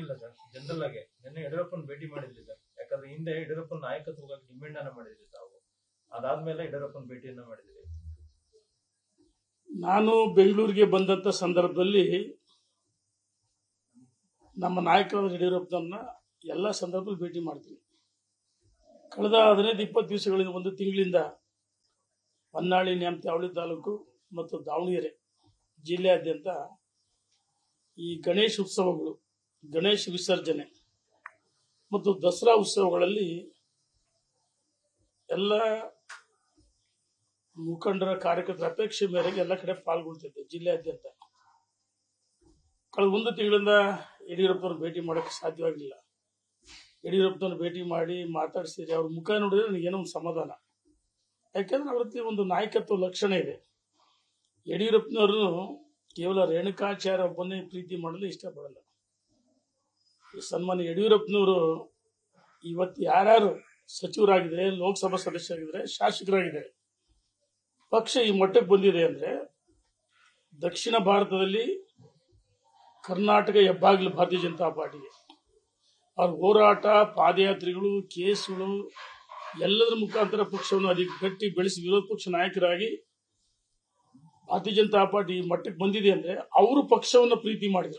ಆಗಿಲ್ಲ sir. General ಆಗಿ ನಿನ್ನೆ ಯಡಿಯೂರಪ್ಪನ ಭೇಟಿ ಮಾಡಿದ್ರಿ ಸರ್. ಯಾಕಂದ್ರೆ ಹಿಂದೆ ಯಡಿಯೂರಪ್ಪನ ನಾಯಕತ್ವವಾಗಿ ಡಿಮ್ಯಾಂಡ್ ಅನ್ನ ಮಾಡಿದ್ರಿ ತಾವು. ಅದಾದ್ಮೇಲೆ ಯಡಿಯೂರಪ್ಪನ ಭೇಟಿಯನ್ನ ಮಾಡಿದ್ರಿ. ನಾನು ಬೆಂಗಳೂರಿಗೆ ಬಂದಂತ ಸಂದರ್ಭದಲ್ಲಿ ನಮ್ಮ ನಾಯಕರಾದ ಯಡಿಯೂರಪ್ಪನನ್ನ ಎಲ್ಲ ಸಂದರ್ಭದಲ್ಲಿ ಭೇಟಿ ಮಾಡ್ತೀನಿ. ಕಳೆದ 15-20 ದಿವಸಗಳಿಂದ, ಒಂದು ತಿಂಗಳಿಂದ ಹೊನ್ನಾಳಿ, ನ್ಯಾಮತಿ ತಾಲೂಕು ಮತ್ತು ದಾವಣಗೆರೆ ಜಿಲ್ಲೆಯಾದ್ಯಂತ ಈ ಗಣೇಶ ಉತ್ಸವಗಳು, ಗಣೇಶ ವಿಸರ್ಜನೆ ಮತ್ತು ದಸರಾ ಉತ್ಸವಗಳಲ್ಲಿ ಎಲ್ಲ ಮುಖಂಡರ, ಕಾರ್ಯಕರ್ತರ ಅಪೇಕ್ಷೆ ಮೇರೆಗೆ ಎಲ್ಲ ಕಡೆ ಪಾಲ್ಗೊಳ್ತಿದ್ದೆ ಜಿಲ್ಲೆಯಾದ್ಯಂತ. ಕಳೆದ ಒಂದು ತಿಂಗಳಿಂದ ಯಡಿಯೂರಪ್ಪನವ್ರು ಭೇಟಿ ಮಾಡೋಕ್ಕೆ ಸಾಧ್ಯವಾಗಿಲ್ಲ. ಯಡಿಯೂರಪ್ಪನವ್ರು ಭೇಟಿ ಮಾಡಿ ಮಾತಾಡಿಸಿದ್ರೆ ಅವ್ರ ಮುಖ ನೋಡಿದ್ರೆ ನನಗೇನೋ ಒಂದು ಸಮಾಧಾನ. ಯಾಕೆಂದ್ರೆ ಅವರಲ್ಲಿ ಒಂದು ನಾಯಕತ್ವ ಲಕ್ಷಣ ಇದೆ. ಯಡಿಯೂರಪ್ಪನವರು ಕೇವಲ ರೇಣುಕಾಚಾರ್ಯ ಒಬ್ಬನೇ ಪ್ರೀತಿ ಮಾಡಲು ಇಷ್ಟಪಡಲ್ಲ. ಸನ್ಮಾನ್ಯ ಯಡಿಯೂರಪ್ಪನವರು ಇವತ್ತು ಯಾರ್ಯಾರು ಸಚಿವರಾಗಿದ್ದಾರೆ, ಲೋಕಸಭಾ ಸದಸ್ಯರಾಗಿದ್ದಾರೆ, ಶಾಸಕರಾಗಿದ್ದಾರೆ, ಪಕ್ಷ ಈ ಮಟ್ಟಕ್ಕೆ ಬಂದಿದೆ ಅಂದ್ರೆ ದಕ್ಷಿಣ ಭಾರತದಲ್ಲಿ ಕರ್ನಾಟಕ ಹೆಬ್ಬಾಗಿಲು ಭಾರತೀಯ ಜನತಾ ಪಾರ್ಟಿಗೆ. ಅವ್ರ ಹೋರಾಟ, ಪಾದಯಾತ್ರೆಗಳು, ಕೇಸುಗಳು ಎಲ್ಲದರ ಮುಖಾಂತರ ಪಕ್ಷವನ್ನು ಅಧಿಕ ಗಟ್ಟಿ ಬೆಳೆಸಿ ವಿರೋಧ ಪಕ್ಷ ನಾಯಕರಾಗಿ ಭಾರತೀಯ ಜನತಾ ಪಾರ್ಟಿ ಮಟ್ಟಕ್ಕೆ ಬಂದಿದೆ ಅಂದ್ರೆ ಅವರು ಪಕ್ಷವನ್ನು ಪ್ರೀತಿ ಮಾಡಿದ್ರು.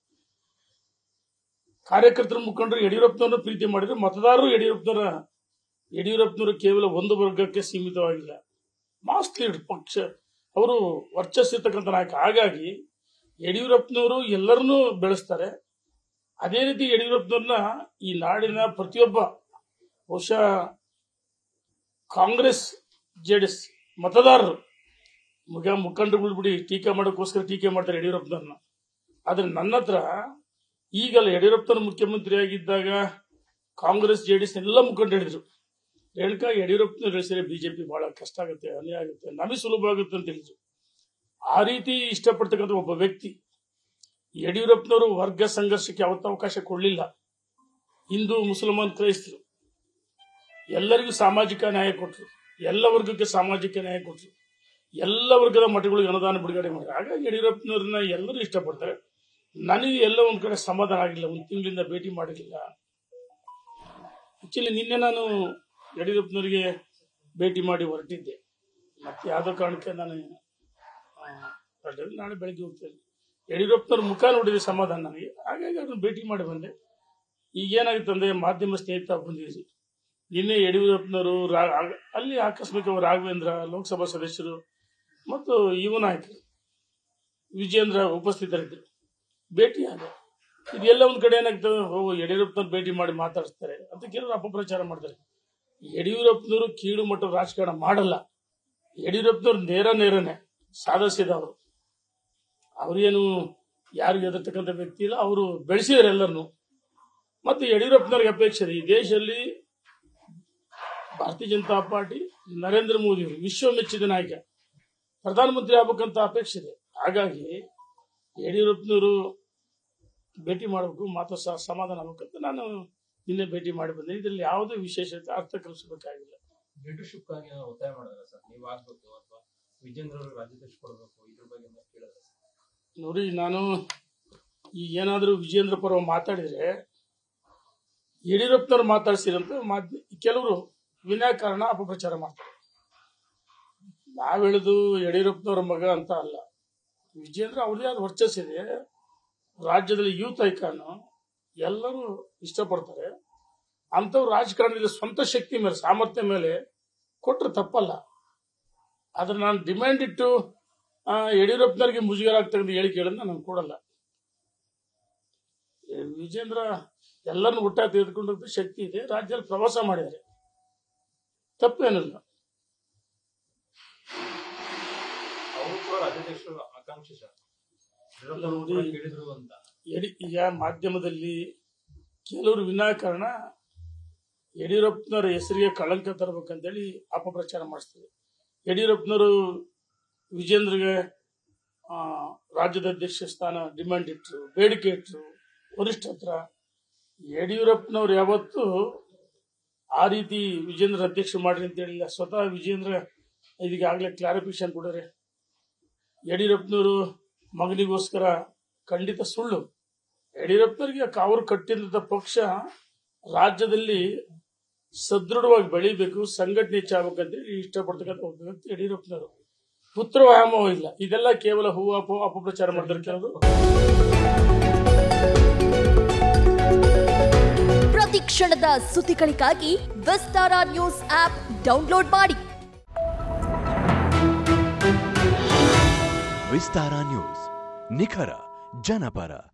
ಕಾರ್ಯಕರ್ತರ ಮುಖಂಡರು ಯಡಿಯೂರಪ್ಪನವ್ರನ್ನ ಪ್ರೀತಿ ಮಾಡಿದ್ರು. ಮತದಾರರು ಯಡಿಯೂರಪ್ಪನವರು ಕೇವಲ ಒಂದು ವರ್ಗಕ್ಕೆ ಸೀಮಿತವಾಗಿಲ್ಲ, ಮಾಸ್ ಲೀಡರ್, ಪಕ್ಷ ಅವರು ವರ್ಚಸ್ಸಿರ್ತಕ್ಕಂಥ ನಾಯಕ. ಹಾಗಾಗಿ ಯಡಿಯೂರಪ್ಪನವರು ಎಲ್ಲರನ್ನೂ ಬೆಳೆಸ್ತಾರೆ. ಅದೇ ರೀತಿ ಯಡಿಯೂರಪ್ಪನವ್ರನ್ನ ಈ ನಾಡಿನ ಪ್ರತಿಯೊಬ್ಬ, ಬಹುಶಃ ಕಾಂಗ್ರೆಸ್ ಜೆಡಿಎಸ್ ಮತದಾರರು, ಮುಖಂಡರುಗಳು ಬಿಡಿ ಟೀಕೆ ಮಾಡೋಕ್ಕೋಸ್ಕರ ಟೀಕೆ ಮಾಡ್ತಾರೆ ಯಡಿಯೂರಪ್ಪನವ್ರನ್ನ. ಆದ್ರೆ ನನ್ನ ಹತ್ರ ಈಗಲ್ಲ, ಯಡಿಯೂರಪ್ಪನವ್ರು ಮುಖ್ಯಮಂತ್ರಿ ಆಗಿದ್ದಾಗ ಕಾಂಗ್ರೆಸ್ ಜೆಡಿಎಸ್ ಎಲ್ಲ ಮುಖಂಡರು ಹೇಳಿದ್ರು, ರೇಣುಕಾ ಯಡಿಯೂರಪ್ಪನವ್ರು ಹೇಳಿಸಿದ್ರೆ ಬಿಜೆಪಿ ಬಹಳ ಕಷ್ಟ ಆಗುತ್ತೆ, ಅನ್ಯಾಯ ಆಗುತ್ತೆ, ನಮಗೆ ಸುಲಭ ಆಗುತ್ತೆ ಅಂತ ಹೇಳಿದ್ರು. ಆ ರೀತಿ ಇಷ್ಟಪಡ್ತಕ್ಕಂಥ ಒಬ್ಬ ವ್ಯಕ್ತಿ ಯಡಿಯೂರಪ್ಪನವರು ವರ್ಗ ಸಂಘರ್ಷಕ್ಕೆ ಯಾವತ್ತೂ ಅವಕಾಶ ಕೊಡಲಿಲ್ಲ. ಹಿಂದೂ, ಮುಸಲ್ಮಾನ್, ಕ್ರೈಸ್ತರು ಎಲ್ಲರಿಗೂ ಸಾಮಾಜಿಕ ನ್ಯಾಯ ಕೊಟ್ಟರು, ಎಲ್ಲ ವರ್ಗಕ್ಕೆ ಸಾಮಾಜಿಕ ನ್ಯಾಯ ಕೊಟ್ಟರು, ಎಲ್ಲ ವರ್ಗದ ಮಠಗಳಿಗೆ ಅನುದಾನ ಬಿಡುಗಡೆ ಮಾಡಿದ್ರು. ಹಾಗಾಗಿ ಯಡಿಯೂರಪ್ಪನವ್ರನ್ನ ಎಲ್ಲರೂ ಇಷ್ಟಪಡ್ತಾರೆ. ನನಗೆ ಎಲ್ಲ ಒಂದ್ ಕಡೆ ಸಮಾಧಾನ ಆಗಿಲ್ಲ, ಒಂದು ತಿಂಗಳಿಂದ ಭೇಟಿ ಮಾಡಿರಲಿಲ್ಲ. ಆಕ್ಚುಲಿ ನಿನ್ನೆ ನಾನು ಯಡಿಯೂರಪ್ಪನವರಿಗೆ ಭೇಟಿ ಮಾಡಿ ಹೊರಟಿದ್ದೆ. ಮತ್ತೆ ಯಾವುದೋ ಕಾರಣಕ್ಕೆ ನಾನು ನಾಳೆ ಬೆಳಗ್ಗೆ ಹೋಗ್ತೇನೆ. ಯಡಿಯೂರಪ್ಪನವ್ರ ಮುಖ ನೋಡಿದ್ರೆ ಸಮಾಧಾನ ನನಗೆ. ಹಾಗಾಗಿ ಅವ್ರನ್ನ ಭೇಟಿ ಮಾಡಿ ಬಂದೆ. ಈಗ ಏನಾಗುತ್ತಂದ್ರೆ, ಮಾಧ್ಯಮ ಸ್ನೇಹಿತ ಬಂದಿದ್ರಿ. ನಿನ್ನೆ ಯಡಿಯೂರಪ್ಪನವರು ಅಲ್ಲಿ ಆಕಸ್ಮಿಕ ರಾಘವೇಂದ್ರ, ಲೋಕಸಭಾ ಸದಸ್ಯರು ಮತ್ತು ಯುವ ನಾಯಕರು ವಿಜೇಂದ್ರ ಉಪಸ್ಥಿತರಿದ್ದರು. ಭೇಟಿಯಾದ ಇದೆಲ್ಲ ಒಂದ್ ಕಡೆ ಏನಾಗ್ತದೆ, ಯಡಿಯೂರಪ್ಪನವ್ರು ಭೇಟಿ ಮಾಡಿ ಮಾತಾಡಿಸ್ತಾರೆ ಅಂತ ಕೆಲವರು ಅಪಪ್ರಚಾರ ಮಾಡ್ತಾರೆ. ಯಡಿಯೂರಪ್ಪನವರು ಕೀಳು ಮಟ್ಟದ ರಾಜಕಾರಣ ಮಾಡಲ್ಲ. ಯಡಿಯೂರಪ್ಪನವ್ರು ನೇರನೇ ಸಾಧಿಸಿದವರು. ಅವ್ರೇನು ಯಾರಿಗೂ ಎದುರ್ತಕ್ಕಂಥ ವ್ಯಕ್ತಿ ಇಲ್ಲ. ಅವರು ಬೆಳೆಸಿದಾರೆ ಎಲ್ಲರನ್ನು. ಮತ್ತೆ ಯಡಿಯೂರಪ್ಪನವ್ರಿಗೆ ಅಪೇಕ್ಷೆ ಇದೆ, ಈ ದೇಶದಲ್ಲಿ ಭಾರತೀಯ ಜನತಾ ಪಾರ್ಟಿ, ನರೇಂದ್ರ ಮೋದಿ ಅವರು ವಿಶ್ವ ಮೆಚ್ಚಿದ ನಾಯಕ, ಪ್ರಧಾನಮಂತ್ರಿ ಆಗ್ಬೇಕಂತ ಅಪೇಕ್ಷೆ ಇದೆ. ಹಾಗಾಗಿ ಯಡಿಯೂರಪ್ಪನವರು ಭೇಟಿ ಮಾಡಬೇಕು, ಮಾತು ಸಮಾಧಾನ ಆಗ್ಬೇಕಂತ ನಾನು ನಿನ್ನೆ ಭೇಟಿ ಮಾಡಿ ಬಂದೆ. ಇದರಲ್ಲಿ ಯಾವುದೇ ವಿಶೇಷತೆ ಅರ್ಥ ಕಲ್ಪಿಸಬೇಕಾಗಿಲ್ಲ. ಲೀಡರ್ಶಿಪ್ ಆಗಿ ಒತ್ತಾಯ ಮಾಡಿದ್ರೆ ಸರ್, ನೀವು ಆಗ್ಬೇಕು ಅಥವಾ ವಿಜೇಂದ್ರ ಅವರು ರಾಜ್ಯಾಧ್ಯಕ್ಷ ಕೊಡಬೇಕು, ಇದ್ರ ಬಗ್ಗೆ ಕೇಳಿದ್ರೆ ನೋಡಿ, ನಾನು ಈಗ ಏನಾದರೂ ವಿಜೇಂದ್ರ ಪರ ಮಾತಾಡಿದ್ರೆ ಯಡಿಯೂರಪ್ಪನವ್ರು ಮಾತಾಡ್ಸಿರಂತ ಕೆಲವರು ವಿನಾಕಾರಣ ಅಪಪ್ರಚಾರ ಮಾಡ್ತಾರೆ. ನಾವ್ ಹೇಳುದು ಯಡಿಯೂರಪ್ಪನವ್ರ ಮಗ ಅಂತ ಅಲ್ಲ. ವಿಜೇಂದ್ರ ಅವ್ರದೇ ಆದ ವರ್ಚಸ್ಸಿದೆ. ರಾಜ್ಯದಲ್ಲಿ ಯೂತ್ ಐಕಾನ್ ಎಲ್ಲರೂ ಇಷ್ಟಪಡ್ತಾರೆ. ಅಂಥವ್ರು ರಾಜಕಾರಣದಲ್ಲಿ ಸ್ವಂತ ಶಕ್ತಿ ಮೇಲೆ, ಸಾಮರ್ಥ್ಯ ಮೇಲೆ ಕೊಟ್ಟರೆ ತಪ್ಪಲ್ಲ. ಆದ್ರೆ ನಾನು ಡಿಮ್ಯಾಂಡ್ ಇಟ್ಟು ಯಡಿಯೂರಪ್ಪನವರಿಗೆ ಮುಜುಗರ ಆಗ್ತಕ್ಕಂಥ ಹೇಳಿಕೆ ಹೇಳೋದನ್ನ ನಾನು ಕೊಡಲ್ಲ. ವಿಜೇಂದ್ರ ಎಲ್ಲರನ್ನು ಒಟ್ಟಾಗಿ ತೆಗೆದುಕೊಂಡಂತ ಶಕ್ತಿ ಇದೆ. ರಾಜ್ಯದಲ್ಲಿ ಪ್ರವಾಸ ಮಾಡಿದ್ದಾರೆ, ತಪ್ಪೇನಿಲ್ಲ. ಈಗ ಮಾಧ್ಯಮದಲ್ಲಿ ಕೆಲವರು ವಿನಾಕಾರಣ ಯಡಿಯೂರಪ್ಪನವರ ಹೆಸರಿಗೆ ಕಳಂಕ ತರಬೇಕಂತೇಳಿ ಅಪಪ್ರಚಾರ ಮಾಡಿಸ್ತಾರೆ. ಯಡಿಯೂರಪ್ಪನವರು ವಿಜೇಂದ್ರಗೆ ರಾಜ್ಯದ ಅಧ್ಯಕ್ಷ ಸ್ಥಾನ ಡಿಮ್ಯಾಂಡ್ ಇಟ್ಟರು, ಬೇಡಿಕೆ ಇಟ್ಟರು ವರಿಷ್ಠ ಹತ್ರ. ಯಡಿಯೂರಪ್ಪನವ್ರು ಯಾವತ್ತು ಆ ರೀತಿ ವಿಜೇಂದ್ರ ಅಧ್ಯಕ್ಷ ಮಾಡ್ರಿ ಅಂತ ಹೇಳಿಲ್ಲ. ಸ್ವತಃ ವಿಜೇಂದ್ರ ಇದೀಗಾಗಲೇ ಕ್ಲಾರಿಫಿಕೇಶನ್ ಕೊಡರೆ. ಯಡಿಯೂರಪ್ಪನವರು ಮಗನಿಗೋಸ್ಕರ ಖಂಡಿತ ಸುಳ್ಳು. ಯಡಿಯೂರಪ್ಪನವರಿಗೆ ಅವರು ಕಟ್ಟಿದಂತ ಪಕ್ಷ ರಾಜ್ಯದಲ್ಲಿ ಸದೃಢವಾಗಿ ಬೆಳಿಬೇಕು, ಸಂಘಟನೆ ಹೆಚ್ಚಾಗಬೇಕಂತೇಳಿ ಇಷ್ಟಪಡ್ತಕ್ಕಂಥ ಯಡಿಯೂರಪ್ಪನವರು. ಪುತ್ರ ವ್ಯಾಮೋಹ ಇಲ್ಲ, ಇದೆಲ್ಲ ಕೇವಲ ಹೂವು ಅಪಪ್ರಚಾರ ಮಾಡ್ತಾರೆ ಕೆಲವರು. ಪ್ರತಿ ಕ್ಷಣದ ಸುದ್ದಿಗಳಿಗಾಗಿ ವಿಸ್ತಾರ ನ್ಯೂಸ್ ಆಪ್ ಡೌನ್ಲೋಡ್ ಮಾಡಿ. ವಿಸ್ತಾರ ನ್ಯೂಸ್, ನಿಖರ ಜನಪರ.